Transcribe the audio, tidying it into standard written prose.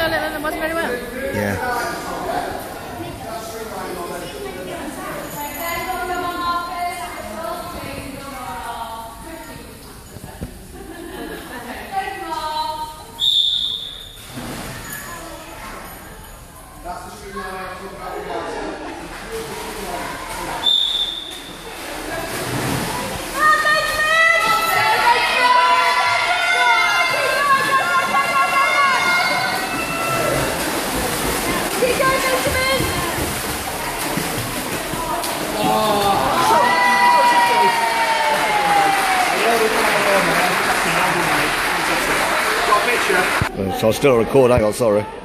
that wasn't very well. Yeah. So I'll still record, hang on, sorry.